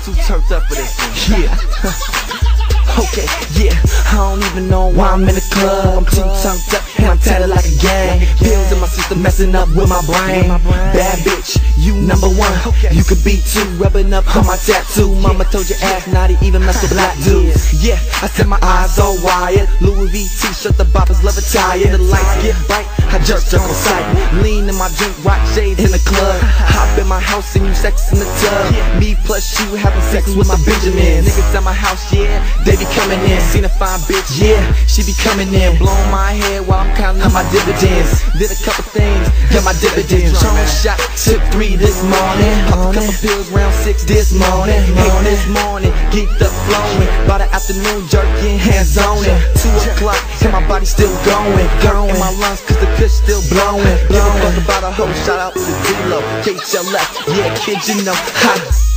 too turned up for this one. Yeah. Okay, yeah, I don't even know why I'm in the club. I'm too turned up and I'm tatted like a gang. Pills in my system messing up with my brain. Bad bitch, you number one. You could be two, rubbing up on my tattoo. Mama told your ass not to even mess with black dudes. Yeah, I set my eyes all wired. Louis V t-shirt, the boppers love attire. The lights get bright, I jerk on sight. Lean in my drink, rock shades in the club. Hop in my house and you sex in the tub. Me plus you having sex with my Benjamins. Niggas at my house, yeah, they be coming in. Seen a fine bitch, yeah, she be coming in. Blowing my head while I'm counting up my dividends. Did a couple things, got my dividends. Tron shot, took 3 this morning. Popped a couple pills, round 6 this morning. 8 this morning, geeked up flowing. By the afternoon, jerking, hands on it. 2 o'clock, and my body still going. In my lungs, cause the kush still blowing. Give a fuck about a hoe, shout out to D-Lo. KHLF, yeah, kid, you know. Ha.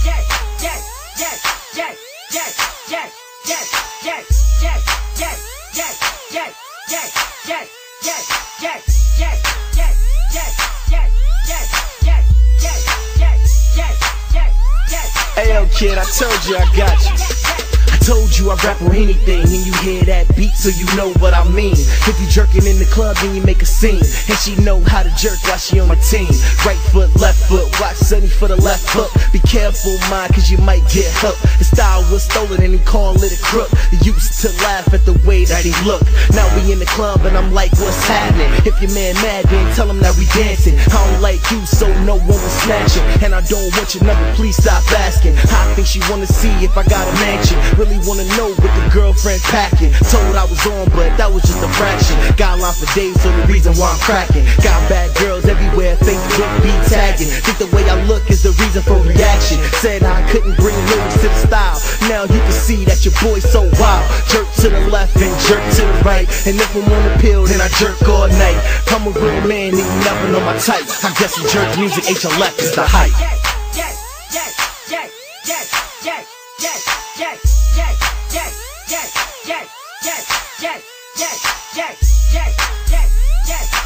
Hey yo kid, I told you I got you. I told you I rap or anything, and you hear that beat so you know what I mean. If you jerking in the club then you make a scene, and she know how to jerk while she on my team. Right foot, left foot, watch Sunny for the left hook. Be careful mind cause you might get hooked. The style was stolen and he called it a crook. He used to laugh at the way that he looked. Now we in the club and I'm like, what's happening? If your man mad then tell him that we dancing. I don't like you so no one will snatch it. And I don't want your number, please stop asking. I think she wanna see if I got a mansion. Really wanna know what the girlfriend packing. Told I was on but that was just a fraction. Got line for days so the reason why I'm cracking. Got bad girls everywhere, Facebook be tagging. Think the way I look is the reason for reaction. Said I couldn't bring lyrics to the style. Now you can see that your boy's so wild. Jerk to the left and jerk to the right. And if I'm on the pill then I jerk all night. I'm a real man and you never know my type. I guess in jerk music HLF is the hype. Yes.